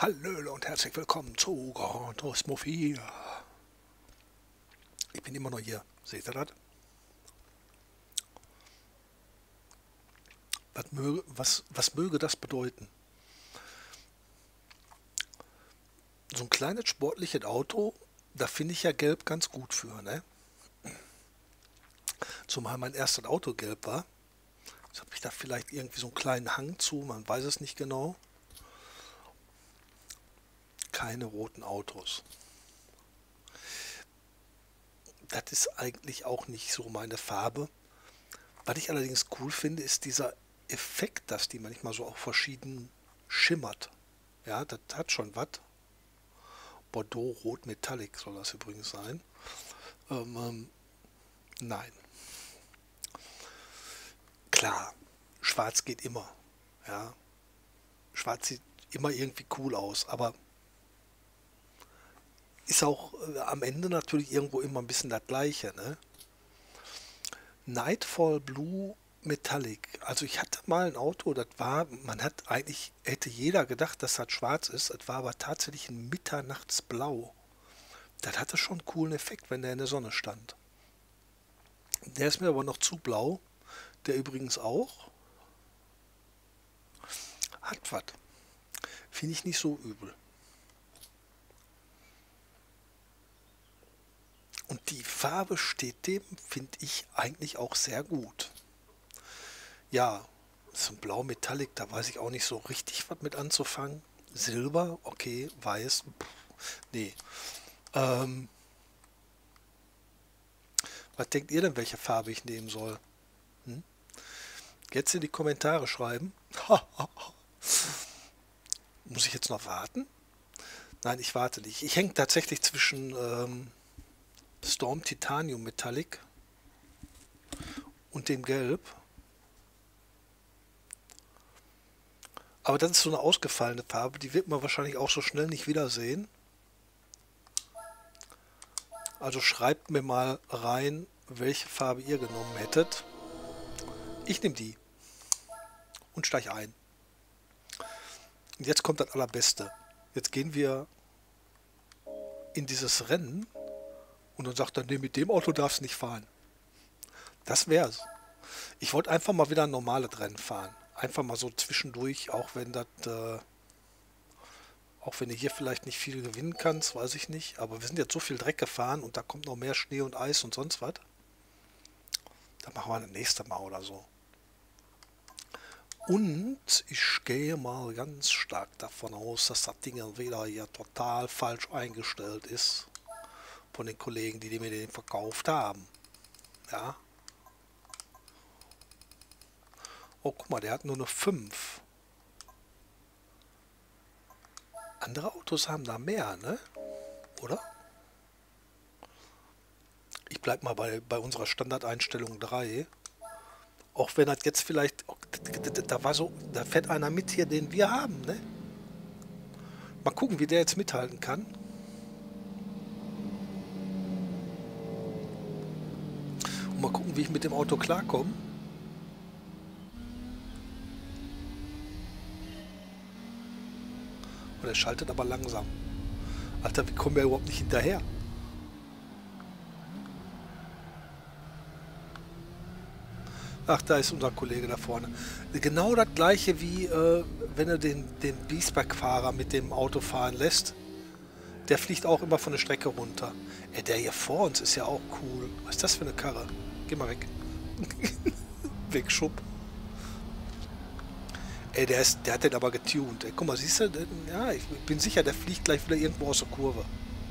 Hallöle und herzlich willkommen zu Gran Turismo 4. Ich bin immer noch hier. Seht ihr das? Was möge das bedeuten? So ein kleines sportliches Auto, da finde ich ja Gelb ganz gut für, ne? Zumal mein erstes Auto gelb war. Jetzt habe ich da vielleicht irgendwie so einen kleinen Hang zu, man weiß es nicht genau. Keine roten Autos. Das ist eigentlich auch nicht so meine Farbe. Was ich allerdings cool finde, ist dieser Effekt, dass die manchmal so auch verschieden schimmert. Ja, das hat schon was. Bordeaux Rot Metallic soll das übrigens sein. Nein. Klar, schwarz geht immer. Ja, schwarz sieht immer irgendwie cool aus, aber ist auch am Ende natürlich irgendwo immer ein bisschen das Gleiche, ne? Nightfall Blue Metallic. Also ich hatte mal ein Auto, das war, man hat eigentlich, hätte jeder gedacht, dass das schwarz ist. Es war aber tatsächlich ein Mitternachtsblau. Das hatte schon einen coolen Effekt, wenn der in der Sonne stand. Der ist mir aber noch zu blau. Der übrigens auch. Hat was. Finde ich nicht so übel. Und die Farbe steht dem, finde ich, eigentlich auch sehr gut. Ja, so ein Blau Metallic, da weiß ich auch nicht so richtig was mit anzufangen. Silber, okay, weiß, nee. Ähm, Was denkt ihr denn, welche Farbe ich nehmen soll? Hm? Jetzt in die Kommentare schreiben. Muss ich jetzt noch warten? Nein, ich warte nicht. Ich hänge tatsächlich zwischen Storm Titanium Metallic und dem Gelb. Aber das ist so eine ausgefallene Farbe, die wird man wahrscheinlich auch so schnell nicht wiedersehen. Also schreibt mir mal rein, welche Farbe ihr genommen hättet. Ich nehme die und steige ein. Und jetzt kommt das Allerbeste. Jetzt gehen wir in dieses Rennen und dann sagt er, nee, mit dem Auto darfst du nicht fahren. Das wär's. Ich wollte einfach mal wieder ein normales Rennen fahren. Einfach mal so zwischendurch, auch wenn du hier vielleicht nicht viel gewinnen kannst, weiß ich nicht. Aber wir sind jetzt so viel Dreck gefahren und da kommt noch mehr Schnee und Eis und sonst was. Da machen wir das nächste Mal oder so. Und ich gehe mal ganz stark davon aus, dass das Ding wieder hier total falsch eingestellt ist. Von den Kollegen, die mir den verkauft haben. Ja. Oh, guck mal, der hat nur eine 5. Andere Autos haben da mehr, ne? Oder? Ich bleib mal bei unserer Standardeinstellung 3. Auch wenn das jetzt vielleicht, da fährt einer mit hier, den wir haben, ne? Mal gucken, wie der jetzt mithalten kann. Und mal gucken, wie ich mit dem Auto klarkomme. Und er schaltet aber langsam. Alter, wie kommen wir überhaupt nicht hinterher? Ach, da ist unser Kollege da vorne. Genau das gleiche wie wenn er den Biesberg-Fahrer mit dem Auto fahren lässt. Der fliegt auch immer von der Strecke runter. Ey, der hier vor uns ist ja auch cool. Was ist das für eine Karre? Geh mal weg. Weg, Schupp. Ey, der hat den aber getuned. Ey, guck mal, siehst du? Ja, ich bin sicher, der fliegt gleich wieder irgendwo aus der Kurve.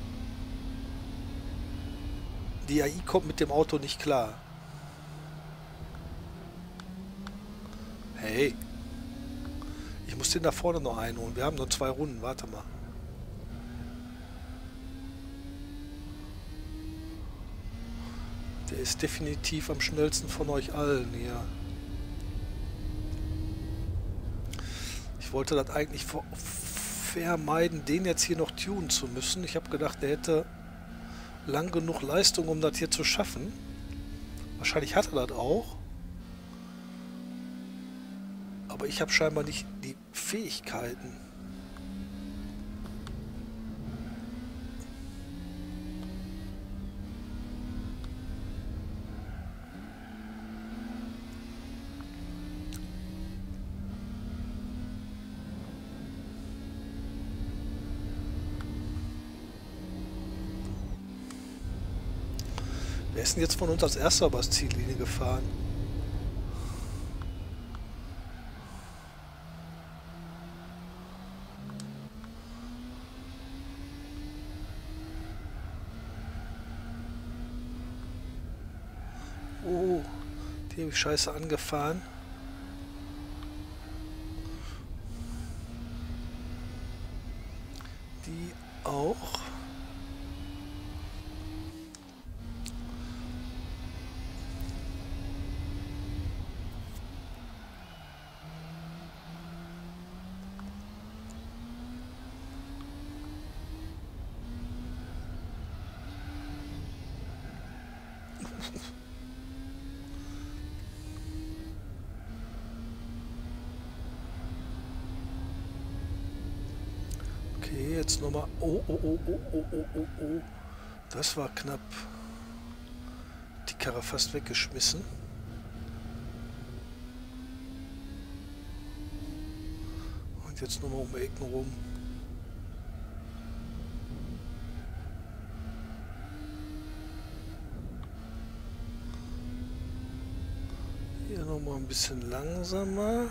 Die AI kommt mit dem Auto nicht klar. Hey, ich muss den da vorne noch einholen. Wir haben nur 2 Runden. Warte mal. Der ist definitiv am schnellsten von euch allen hier. Ich wollte das eigentlich vermeiden, den jetzt hier noch tunen zu müssen. Ich habe gedacht, der hätte lang genug Leistung, um das hier zu schaffen. Wahrscheinlich hat er das auch. Aber ich habe scheinbar nicht die Fähigkeiten. Wer ist denn jetzt von uns als erster übers Ziellinie gefahren? Oh, die habe ich scheiße angefahren. Die auch. Okay, jetzt nochmal. Oh, oh, oh, oh, oh, oh, oh, oh. Das war knapp. Die Karre fast weggeschmissen. Und jetzt nochmal um Ecken rum. Hier nochmal ein bisschen langsamer.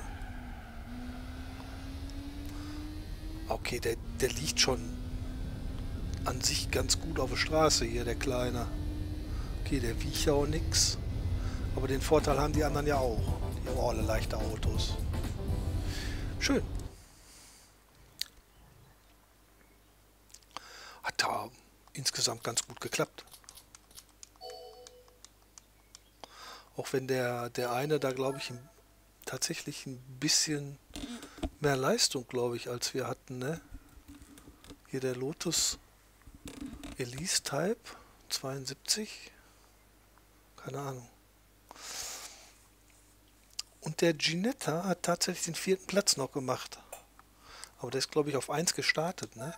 Okay, der liegt schon an sich ganz gut auf der Straße hier, der Kleine. Okay, der wiegt ja auch nix. Aber den Vorteil haben die anderen ja auch. Die haben auch alle leichte Autos. Schön. Hat da insgesamt ganz gut geklappt. Auch wenn der eine da, glaube ich, tatsächlich ein bisschen mehr Leistung, glaube ich, als wir hatten, ne? Hier der Lotus Elise Type 72. Keine Ahnung. Und der Ginetta hat tatsächlich den 4. Platz noch gemacht. Aber der ist, glaube ich, auf 1 gestartet, ne?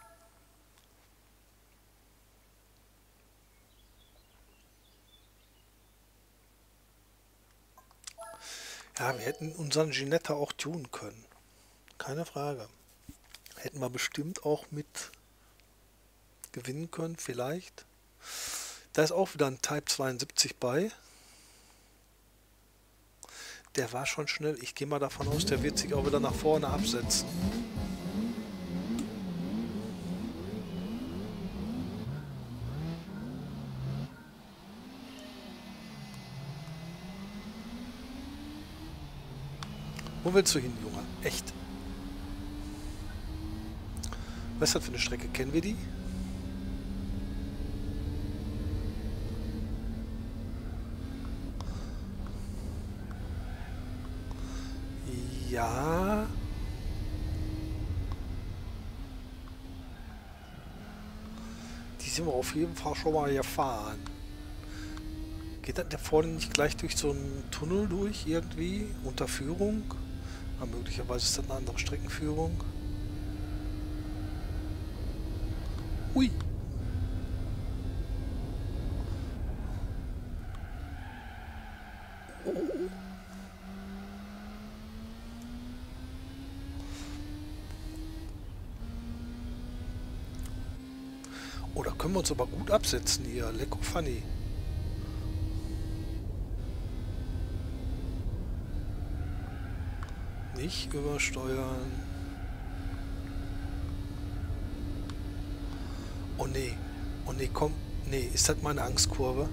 Ja, wir hätten unseren Ginetta auch tunen können. Keine Frage. Hätten wir bestimmt auch mit gewinnen können, vielleicht. Da ist auch wieder ein Type 72 bei. Der war schon schnell. Ich gehe mal davon aus, der wird sich auch wieder nach vorne absetzen. Wo willst du hin, Junge? Echt? Was ist das für eine Strecke? Kennen wir die? Ja. Die sind wir auf jeden Fall schon mal gefahren. Geht das da vorne nicht gleich durch so einen Tunnel durch irgendwie? Unter Führung? Aber möglicherweise ist das eine andere Streckenführung. Ui. Oh, da können wir uns aber gut absetzen hier. Lecko funny. Nicht übersteuern. Oh nee. Oh nee, komm. Nee, ist das meine Angstkurve?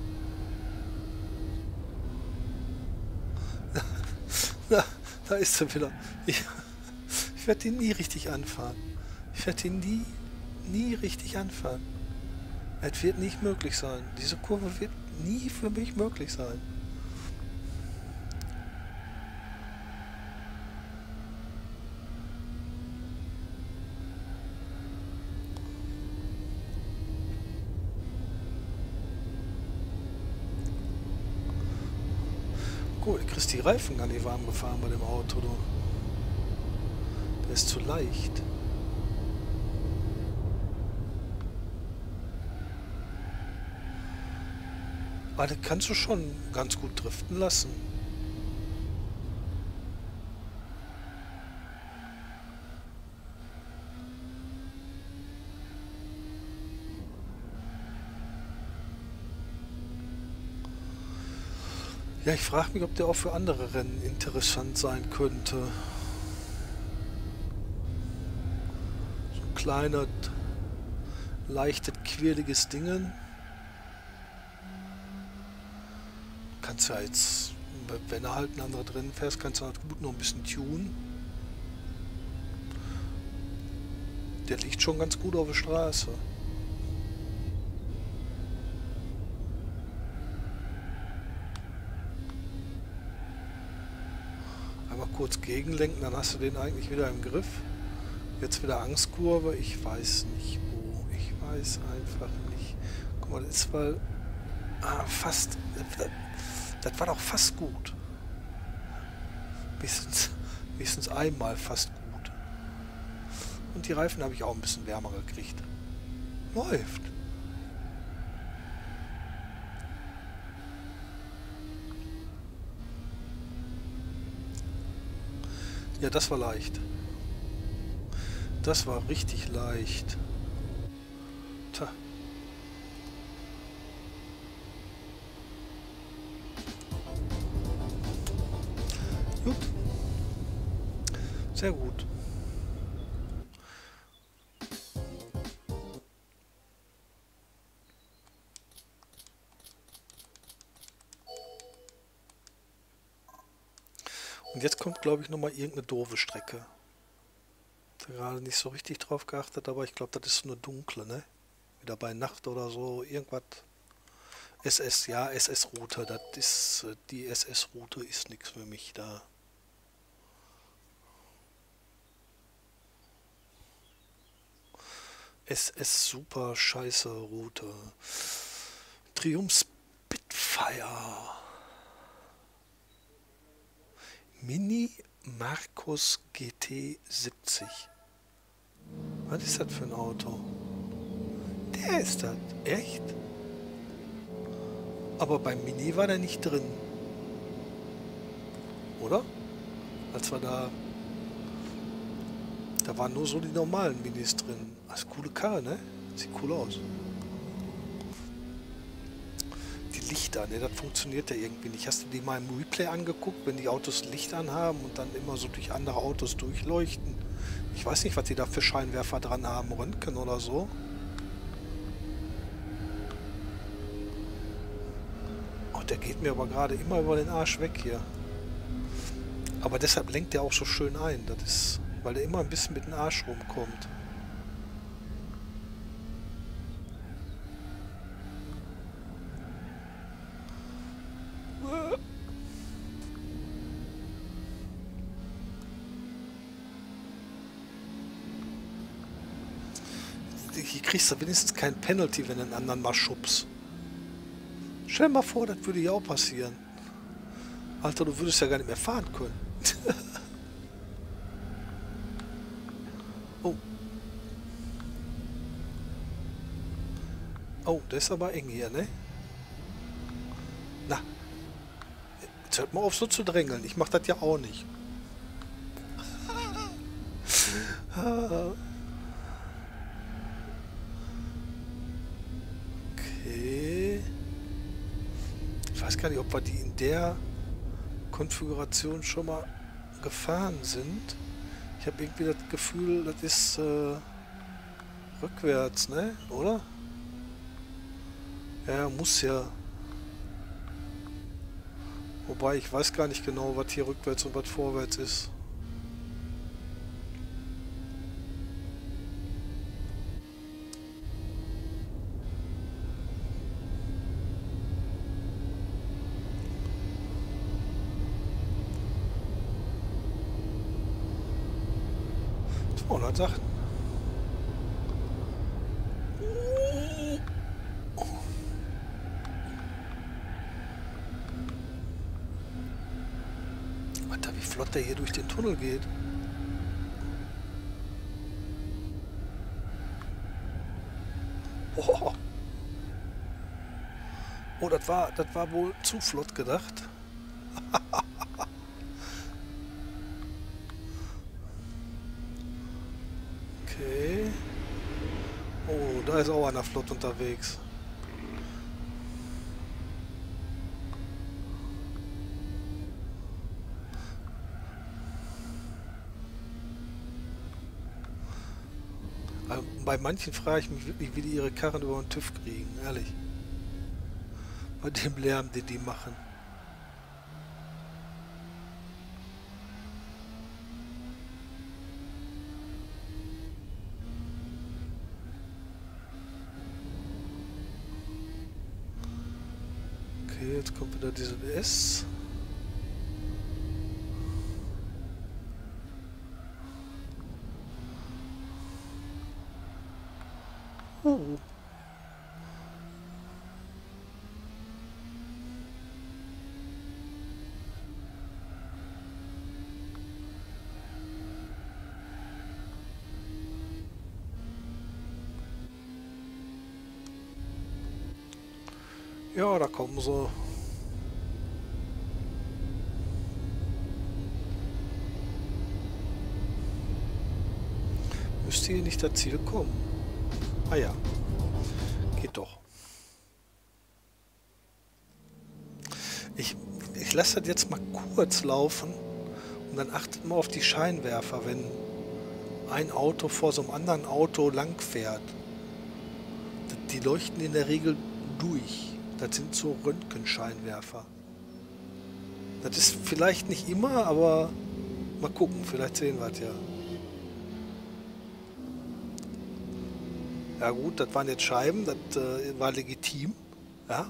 Da ist sie wieder. Ich werde ihn nie richtig anfahren. Ich werde ihn nie richtig anfahren. Es wird nicht möglich sein. Diese Kurve wird nie für mich möglich sein. Gut, du kriegst die Reifen gar nicht warm gefahren bei dem Auto. Du. Der ist zu leicht. Aber das kannst du schon ganz gut driften lassen. Ja, ich frage mich, ob der auch für andere Rennen interessant sein könnte. So ein kleiner, leichtes, quirliges Dingen. Kannst ja jetzt, wenn er halt ein anderer drin fährst, kannst du halt gut noch ein bisschen tunen. Der liegt schon ganz gut auf der Straße. Einmal kurz gegenlenken, dann hast du den eigentlich wieder im Griff. Jetzt wieder Angstkurve, ich weiß nicht wo. Ich weiß einfach nicht. Guck mal, das ist mal fast... Das war doch fast gut. Wenigstens einmal fast gut. Und die Reifen habe ich auch ein bisschen wärmer gekriegt. Läuft. Ja, das war leicht. Das war richtig leicht. Tja. Gut. Sehr gut. Und jetzt kommt, glaube ich, nochmal irgendeine doofe Strecke. Da gerade nicht so richtig drauf geachtet, aber ich glaube, das ist nur dunkle, ne? Wieder bei Nacht oder so, irgendwas. SS, ja, SS-Route, das ist, die SS-Route ist nichts für mich da. SS super scheiße Route. Triumph Spitfire. Mini Marcus GT 70. Was ist das für ein Auto? Der ist das. Echt? Aber beim Mini war der nicht drin. Oder? Als wir da... Da waren nur so die normalen Minis drin. Das ist eine coole Karre, ne? Sieht cool aus. Die Lichter, ne? Das funktioniert ja irgendwie nicht. Hast du die mal im Replay angeguckt, wenn die Autos Licht anhaben und dann immer so durch andere Autos durchleuchten? Ich weiß nicht, was die da für Scheinwerfer dran haben. Röntgen oder so. Oh, der geht mir aber gerade immer über den Arsch weg hier. Aber deshalb lenkt der auch so schön ein. Das ist... Weil der immer ein bisschen mit dem Arsch rumkommt. Hier kriegst du wenigstens kein Penalty, wenn du den anderen mal schubst. Stell dir mal vor, das würde ja auch passieren. Alter, du würdest ja gar nicht mehr fahren können. Oh. Oh, das ist aber eng hier, ne? Na. Jetzt hört mal auf so zu drängeln. Ich mach das ja auch nicht. Okay. Ich weiß gar nicht, ob wir die in der Konfiguration schon mal gefahren sind. Ich habe irgendwie das Gefühl, das ist rückwärts, ne? Oder? Ja, muss ja. Wobei, ich weiß gar nicht genau, was hier rückwärts und was vorwärts ist. Sachen. Alter, wie flott der hier durch den Tunnel geht. Oh, oh, das war wohl zu flott gedacht. Okay. Oh, da ist auch einer flott unterwegs. bei manchen frage ich mich wirklich, wie die ihre Karren über den TÜV kriegen, ehrlich. Bei dem Lärm, den die machen. Okay, jetzt kommt wieder diese S. Uh. Ja, da kommen sie. Müsste hier nicht das Ziel kommen. Ah ja, geht doch. Ich lasse das jetzt mal kurz laufen und dann achtet mal auf die Scheinwerfer, wenn ein Auto vor so einem anderen Auto lang fährt. Die leuchten in der Regel durch. Das sind so Röntgenscheinwerfer. Das ist vielleicht nicht immer, aber mal gucken, vielleicht sehen wir es ja. Ja gut, das waren jetzt Scheiben, das war legitim. Ja.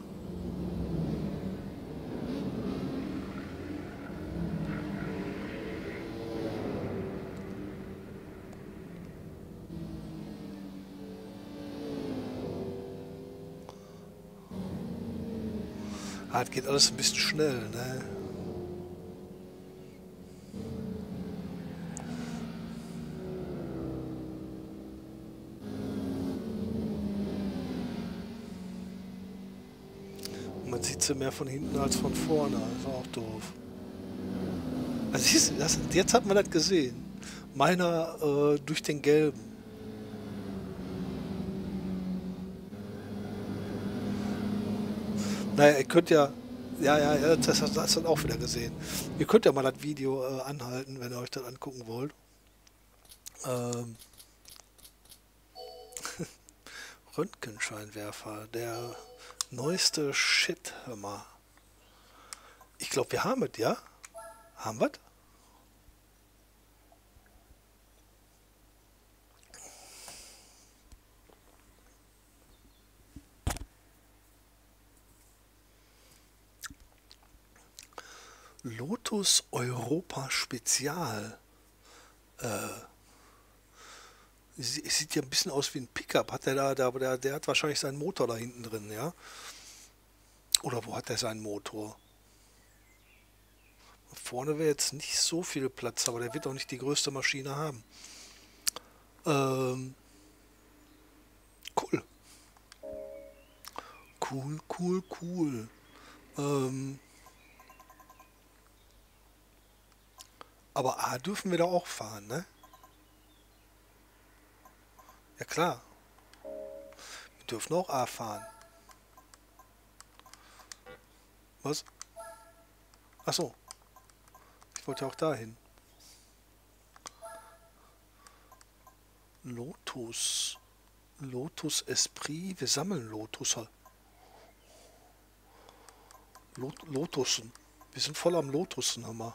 Ah, das geht alles ein bisschen schnell, ne? Und man sieht sie mehr von hinten als von vorne. Das ist auch doof. Also siehst du, jetzt hat man das gesehen. Meiner durch den gelben. Naja, ihr könnt ja. Ja, das hast du dann auch wieder gesehen. Ihr könnt ja mal das Video anhalten, wenn ihr euch das angucken wollt. Ähm, Röntgenscheinwerfer, der neueste Shit, hör mal. Ich glaube, wir haben es, ja? Haben wir es? Lotus Europa Spezial. Sieht ja ein bisschen aus wie ein Pickup. Hat der hat wahrscheinlich seinen Motor da hinten drin, ja? Oder wo hat er seinen Motor? Vorne wäre jetzt nicht so viel Platz, aber der wird auch nicht die größte Maschine haben. Ähm, cool. Cool. Ähm, aber A dürfen wir da auch fahren, ne? Ja klar, wir dürfen auch A fahren. Was? Ach so, ich wollte ja auch dahin. Lotus. Lotus Esprit. Wir sammeln Lotus. Lotussen. Wir sind voll am Lotussen, Hammer.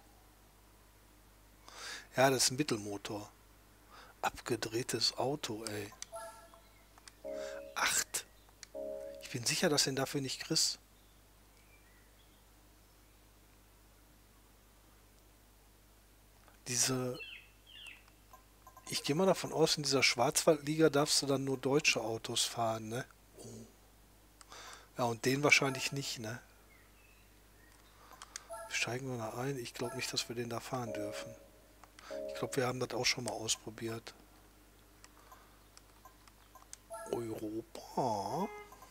Ja, das ist ein Mittelmotor. Abgedrehtes Auto, ey. 8. Ich bin sicher, dass du ihn dafür nicht kriegst. Diese. Ich gehe mal davon aus, in dieser Schwarzwaldliga darfst du dann nur deutsche Autos fahren, ne? Ja, und den wahrscheinlich nicht, ne? Steigen wir mal ein. Ich glaube nicht, dass wir den da fahren dürfen. Ich glaube, wir haben das auch schon mal ausprobiert. Europa.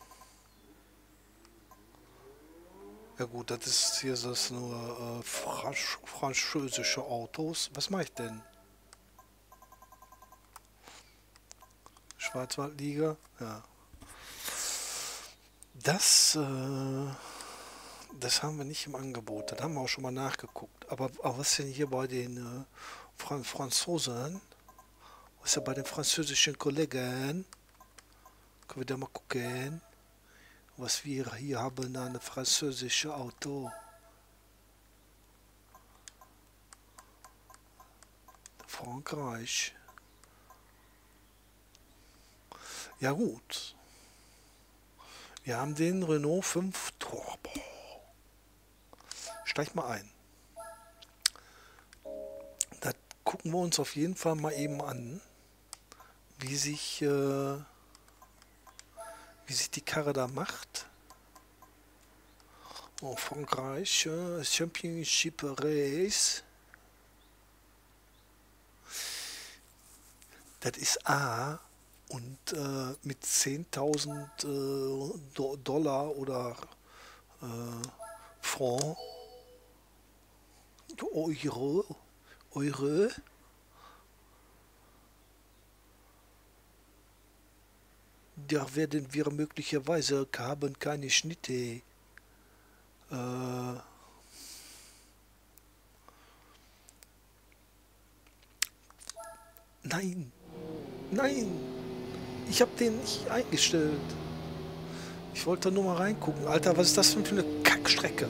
Ja gut, das ist hier das nur französische Autos. Was mache ich denn? Schwarzwaldliga? Ja. Das haben wir nicht im Angebot. Das haben wir auch schon mal nachgeguckt. Aber was denn hier bei den Franzosen? Was ist ja bei den französischen Kollegen? Können wir da mal gucken, was wir hier haben an französische Auto. Frankreich. Ja gut. Wir haben den Renault 5 Turbo. Steig mal ein. Da gucken wir uns auf jeden Fall mal eben an, wie sich die Karre da macht. Oh, Frankreich, Championship Race. Das ist A und mit 10.000 Dollar oder Franc, Euro, da werden wir möglicherweise haben keine Schnitte. Nein, nein, ich habe den nicht eingestellt. Ich wollte nur mal reingucken. Alter, was ist das denn für eine Kackstrecke?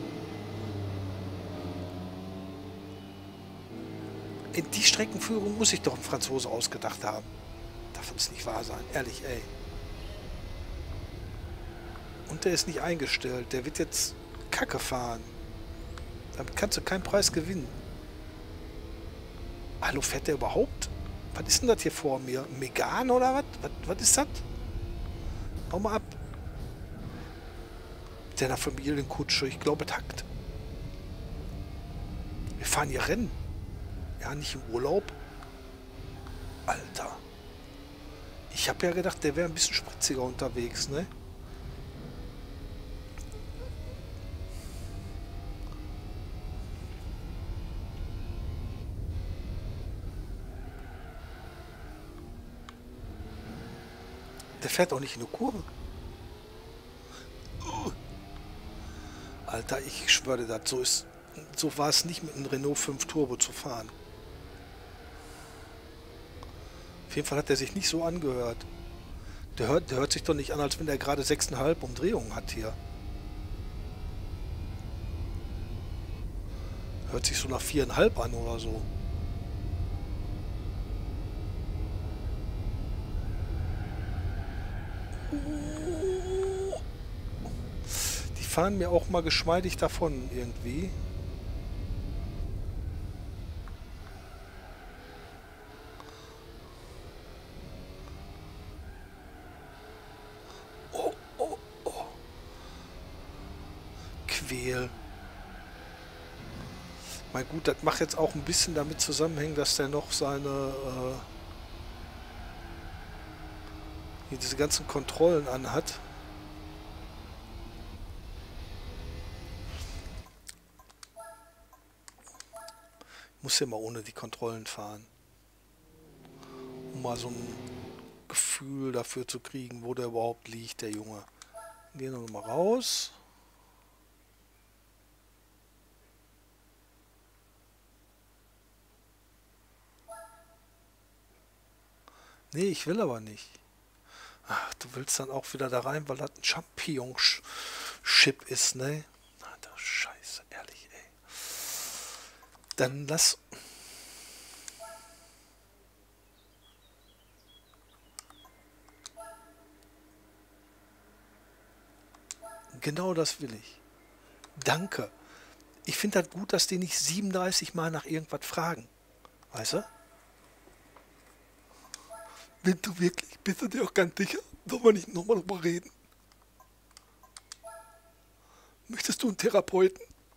In die Streckenführung muss ich doch ein Franzose ausgedacht haben. Darf das nicht wahr sein? Ehrlich, ey. Und der ist nicht eingestellt. Der wird jetzt Kacke fahren. Damit kannst du keinen Preis gewinnen. Hallo, fährt der überhaupt? Was ist denn das hier vor mir? Megan oder was? Was ist das? Hau mal ab. Mit seiner Familienkutsche. Ich glaube, Takt. Wir fahren hier Rennen. Ja, nicht im Urlaub. Alter. Ich habe ja gedacht, der wäre ein bisschen spritziger unterwegs, ne? Der fährt auch nicht in eine Kurve. Alter, ich schwöre dir das, so war es nicht mit einem Renault 5 Turbo zu fahren. Auf jeden Fall hat er sich nicht so angehört. Der hört sich doch nicht an, als wenn er gerade 6,5 Umdrehungen hat hier. Hört sich so nach 4,5 an oder so. Die fahren mir auch mal geschmeidig davon irgendwie. Oh, oh, oh. Quäl. Mein gut, das macht jetzt auch ein bisschen damit zusammenhängen, dass der noch seine hier diese ganzen Kontrollen anhat. Ich muss ja mal ohne die Kontrollen fahren, um mal so ein Gefühl dafür zu kriegen, wo der überhaupt liegt, der Junge. Gehen wir noch mal raus. Nee, ich will aber nicht. Ach, du willst dann auch wieder da rein, weil das ein Championship ist, ne? Alter Scheiße, ehrlich, ey. Dann lass... Genau das will ich. Danke. Ich finde das gut, dass die nicht 37 Mal nach irgendwas fragen. Weißt du? Wenn du wirklich, bist du dir auch ganz sicher? Sollen wir nicht nochmal drüber reden? Möchtest du einen Therapeuten?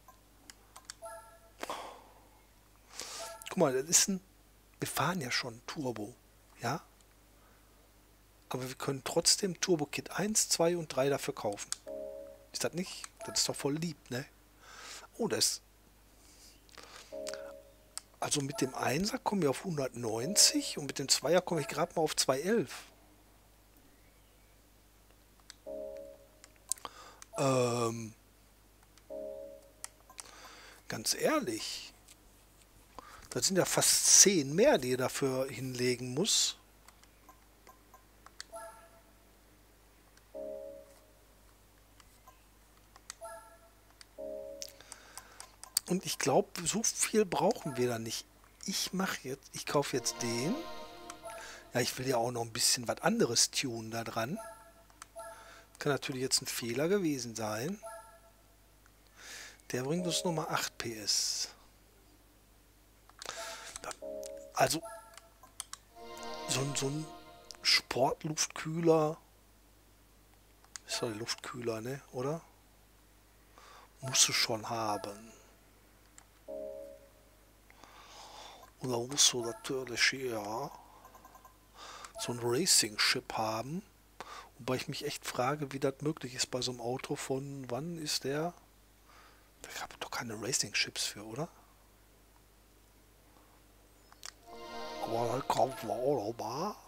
Guck mal, das ist ein... Wir fahren ja schon Turbo, ja? Aber wir können trotzdem Turbo Kit 1, 2 und 3 dafür kaufen. Ist das nicht? Das ist doch voll lieb, ne? Oh, das... Also mit dem 1er komme ich auf 190 und mit dem 2er komme ich gerade mal auf 211. Ganz ehrlich, Das sind ja fast 10 mehr, die ihr dafür hinlegen muss. Und ich glaube, so viel brauchen wir da nicht. Ich kaufe jetzt den. Ja, ich will ja auch noch ein bisschen was anderes tunen da dran. Kann natürlich jetzt ein Fehler gewesen sein. Der bringt uns nochmal 8 PS. Also, so ein Sportluftkühler. Ist doch der Luftkühler, ne? Oder? Musst du schon haben. Oder musst du natürlich hier so ein Racing-Chip haben. Wobei ich mich echt frage, wie das möglich ist bei so einem Auto von, wann ist der? Da gab es doch keine Racing-Chips für, oder? Aber dann kaufen wir auch noch mal.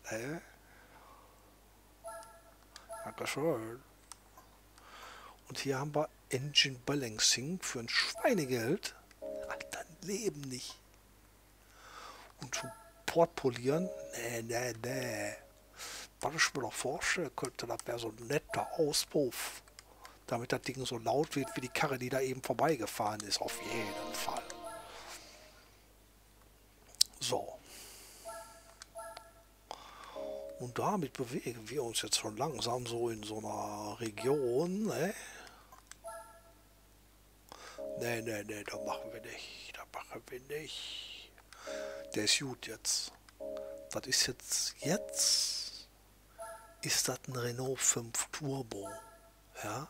Dankeschön. Und hier haben wir Engine Balancing für ein Schweinegeld. Alter, Leben nicht. Und zum Portpolieren? Nee. Was ich mir noch vorstellen könnte, das wäre so ein netter Auspuff. Damit das Ding so laut wird wie die Karre, die da eben vorbeigefahren ist. Auf jeden Fall. So. Und damit bewegen wir uns jetzt schon langsam so in so einer Region, ne? Nee, da machen wir nicht. Der ist gut jetzt. Das ist jetzt ist das ein Renault 5 Turbo. Ja?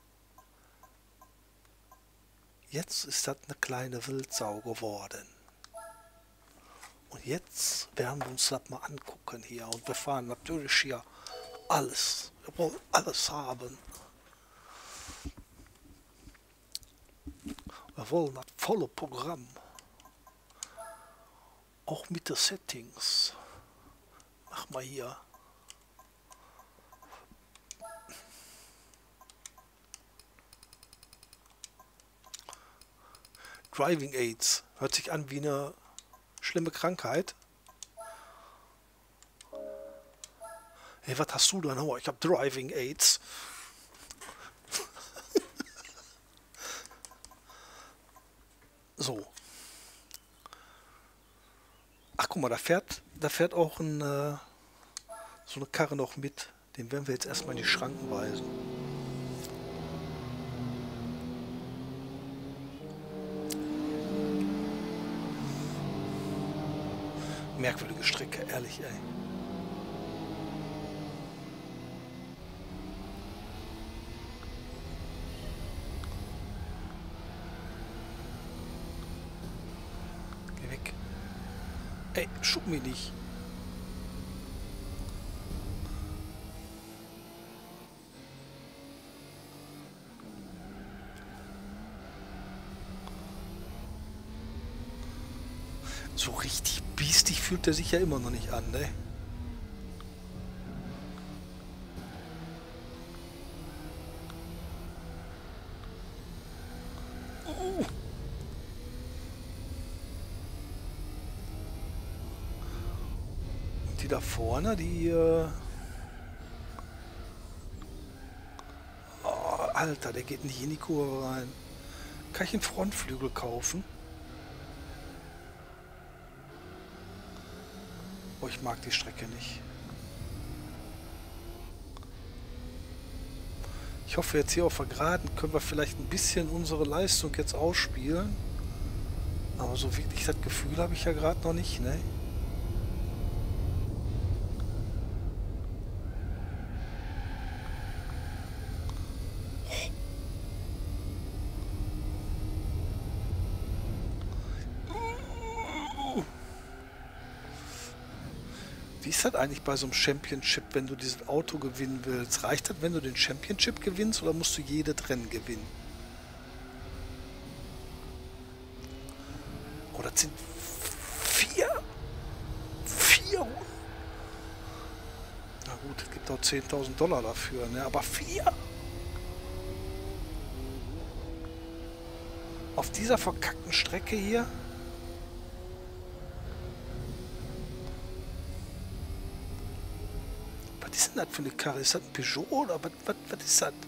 Jetzt ist das eine kleine Wildsau geworden. Und jetzt werden wir uns das mal angucken hier. Und wir fahren natürlich hier alles. Wir wollen alles haben. Wir wollen das volle Programm. Auch mit den Settings. Mach mal hier. Driving Aids. Hört sich an wie eine schlimme Krankheit. Hey, was hast du denn? Oh, ich habe Driving Aids. So. Ach, guck mal, da fährt auch so eine Karre noch mit. Den werden wir jetzt erstmal in die Schranken weisen. Merkwürdige Strecke, ehrlich, ey. Geh weg. Ey, schub mich nicht. So richtig biestig fühlt er sich ja immer noch nicht an, ne? Und die da vorne, die... Oh, Alter, der geht nicht in die Kurve rein. Kann ich einen Frontflügel kaufen? Oh, ich mag die Strecke nicht. Ich hoffe, jetzt hier auf der Geraden können wir vielleicht ein bisschen unsere Leistung jetzt ausspielen. Aber so wirklich das Gefühl habe ich ja gerade noch nicht, ne? Wie ist das eigentlich bei so einem Championship, wenn du dieses Auto gewinnen willst? Reicht das, wenn du den Championship gewinnst oder musst du jedes Rennen gewinnen? Oh, das sind vier. Na gut, es gibt auch 10.000 Dollar dafür, ne? Aber 4? Auf dieser verkackten Strecke hier? Was ist denn das für eine Karre? Ist das ein Peugeot oder was ist das?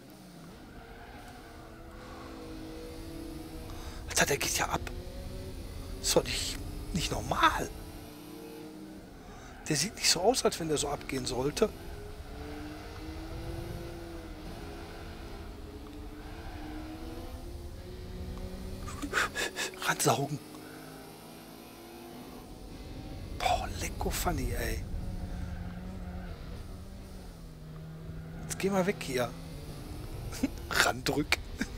Alter, der geht ja ab. Ist doch nicht normal. Der sieht nicht so aus, als wenn der so abgehen sollte. Ransaugen. Boah, lecko funny, ey. Jetzt geh mal weg hier. Randrück.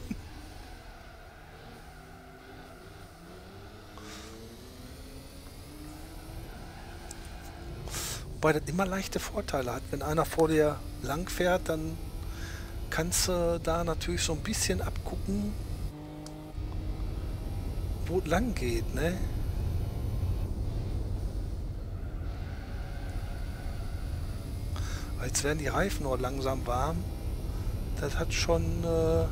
Wobei das immer leichte Vorteile hat. Wenn einer vor dir lang fährt, dann kannst du da natürlich so ein bisschen abgucken, wo es lang geht, ne? Jetzt werden die Reifen nur langsam warm. Das hat schon...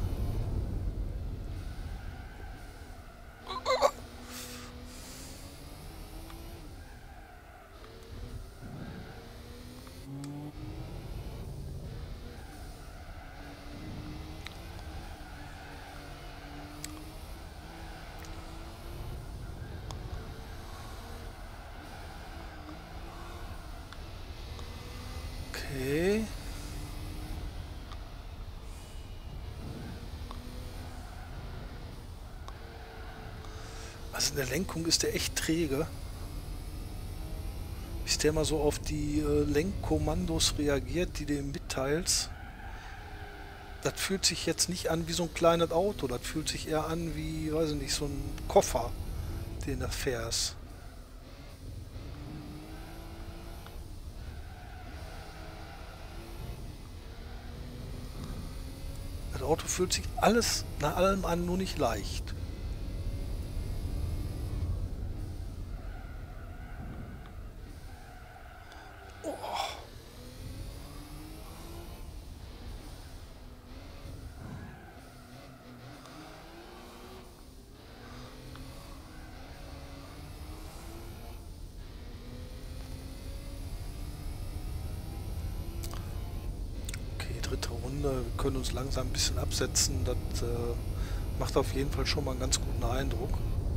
Okay. Also in der Lenkung ist der echt träge. Bis der mal so auf die Lenkkommandos reagiert, die du ihm mitteilst. Das fühlt sich jetzt nicht an wie so ein kleines Auto. Das fühlt sich eher an wie, weiß ich nicht, so ein Koffer, den du fährst. Das Auto fühlt sich alles nach allem an, nur nicht leicht. Dritte Runde, wir können uns langsam ein bisschen absetzen, das macht auf jeden Fall schon mal einen ganz guten Eindruck.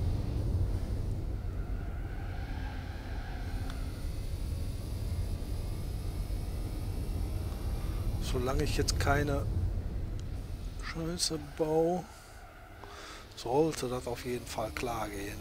Solange ich jetzt keine Scheiße baue, sollte das auf jeden Fall klar gehen.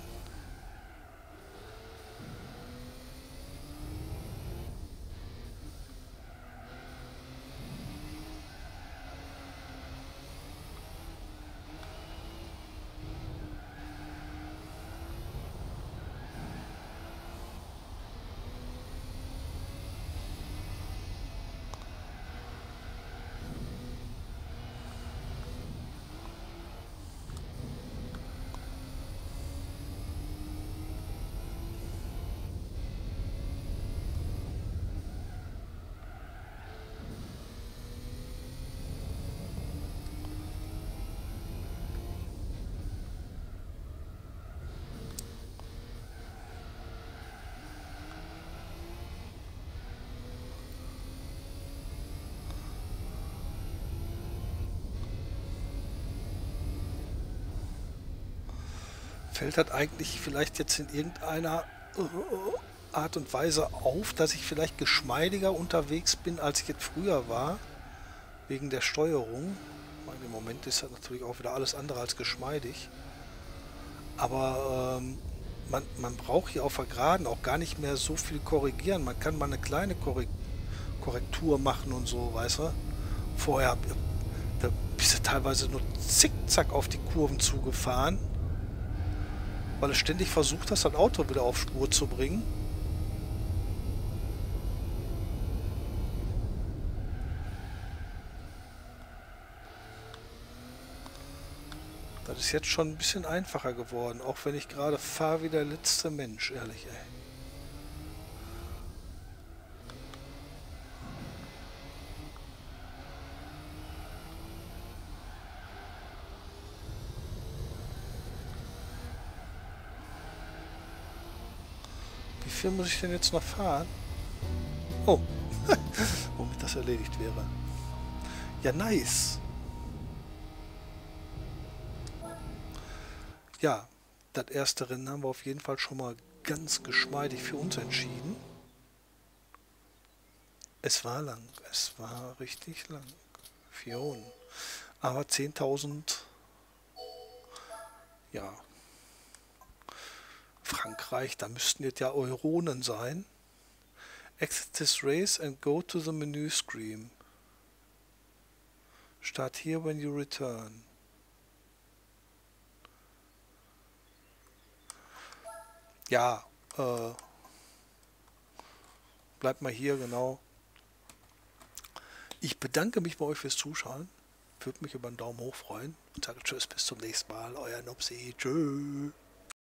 Fällt das eigentlich vielleicht jetzt in irgendeiner Art und Weise auf, dass ich vielleicht geschmeidiger unterwegs bin, als ich jetzt früher war, wegen der Steuerung? Ich meine, im Moment ist das natürlich auch wieder alles andere als geschmeidig. Aber man braucht hier auf der Geraden auch gar nicht mehr so viel korrigieren. Man kann mal eine kleine Korrektur machen und so, weißt du? Vorher da bist du teilweise nur zickzack auf die Kurven zugefahren, weil du ständig versucht hast, das Auto wieder auf Spur zu bringen. Das ist jetzt schon ein bisschen einfacher geworden, auch wenn ich gerade fahre wie der letzte Mensch, ehrlich, ey. Wie viel muss ich denn jetzt noch fahren? Oh, womit das erledigt wäre. Ja, nice. Ja, das erste Rennen haben wir auf jeden Fall schon mal ganz geschmeidig für uns entschieden. Es war lang, es war richtig lang. 4 Runden. Aber 10.000, ja, Frankreich, da müssten jetzt ja Euronen sein. Exit this race and go to the menu screen. Start here when you return. Ja, bleibt mal hier, genau. Ich bedanke mich bei euch fürs Zuschauen. Würde mich über einen Daumen hoch freuen. Und sage Tschüss, bis zum nächsten Mal. Euer Nopsi. Tschüss.